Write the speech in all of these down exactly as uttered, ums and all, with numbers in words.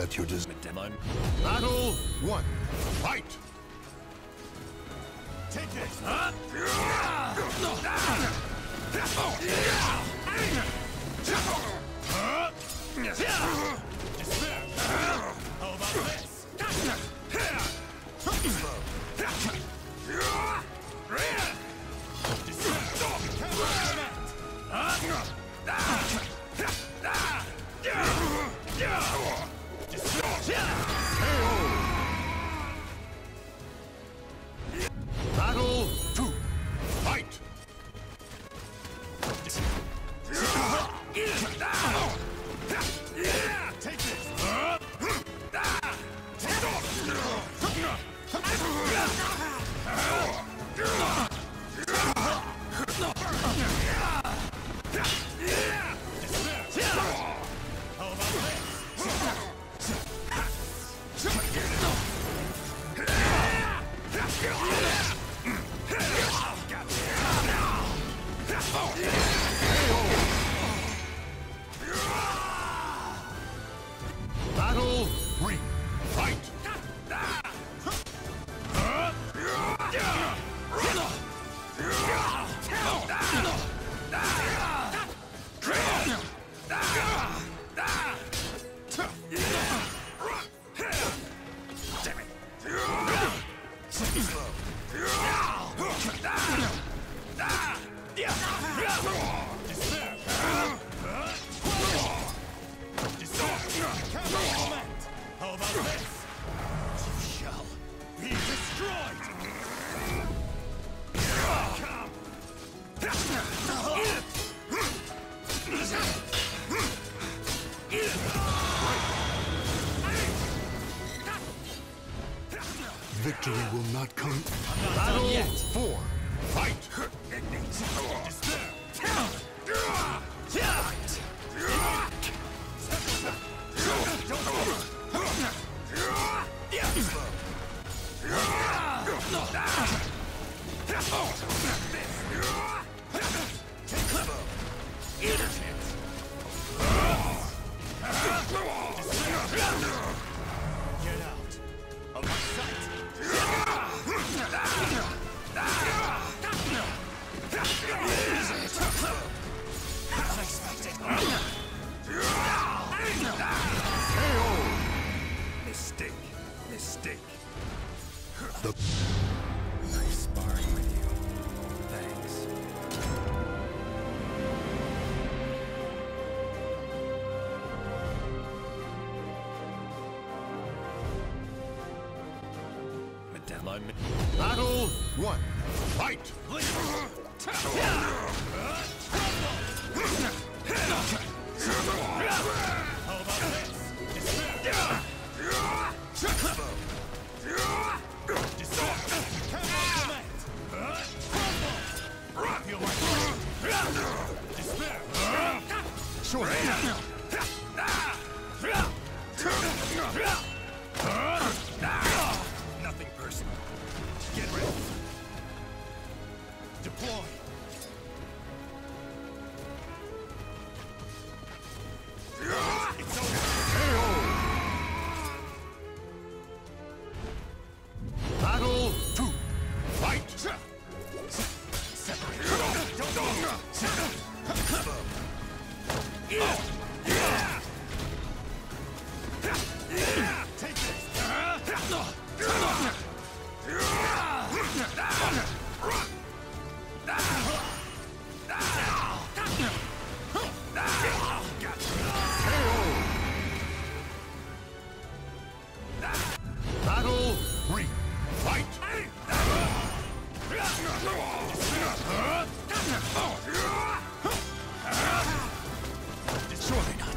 let your des- Battle one. Fight! Take this! Huh? Despair! How about this? Battle two. Fight! Take this! Battle three. Fight! How about this? You shall be destroyed! Victory will not come. Not Battle done yet. four. Fight! Get out of my sight! Mistake. Mistake. The Nice sparring with you. Thanks. Madame, Battle one. Fight! How about this? Despair! Feel my despair! Sure. Nothing personal. Get ready. Deploy. It's over. Battle two. Fight! Separate. Take this. Battle three. Fight! Surely not.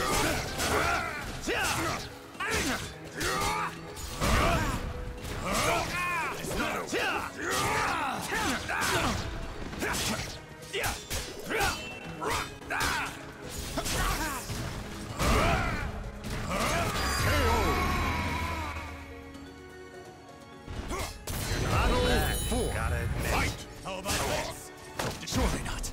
Battle four. gotta admit. Fight! How about this? Surely not.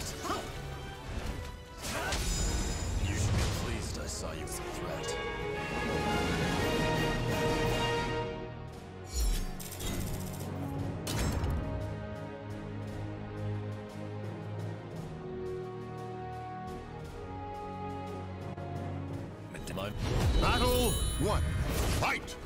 not. You should be pleased I saw you as a threat. My Battle one. Fight!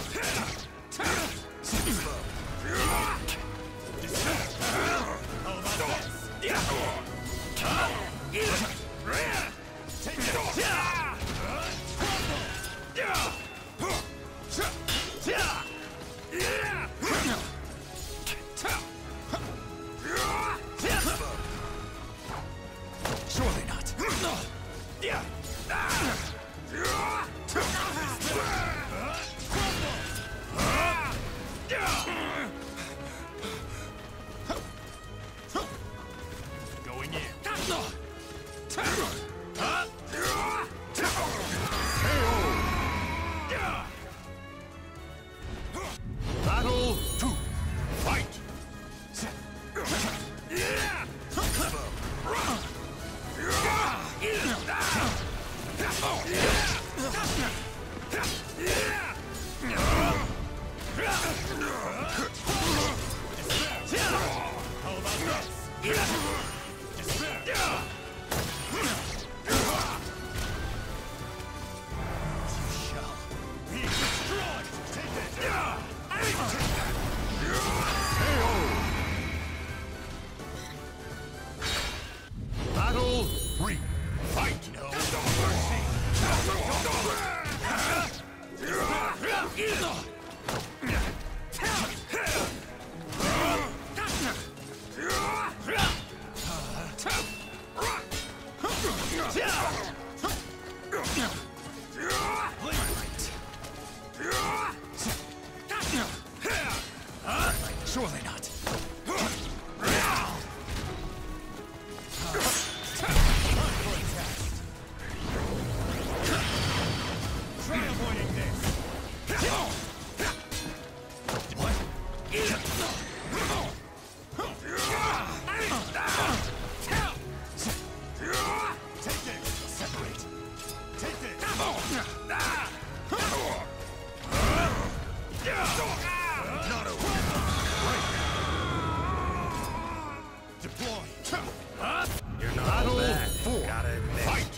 Surely not. Going in. Battle two. Fight! How about this? Despair. You shall be destroyed. Take it. Battle three. Fight! No mercy. Surely not. Try avoiding this. Take it. Separate. Take it. Not over. Deploy. You're not Battle bad. four. Gotta admit. Fight!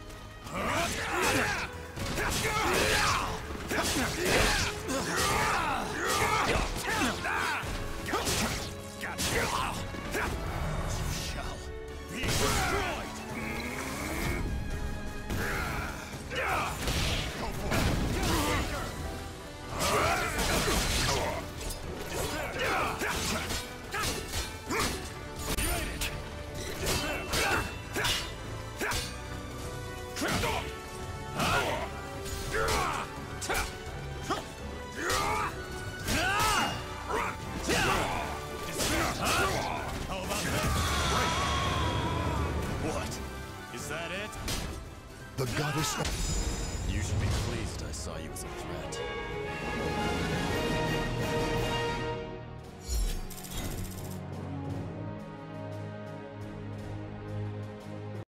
Shall be destroyed. Go for What? Is that it? The goddess of... You should be pleased I saw you as a threat.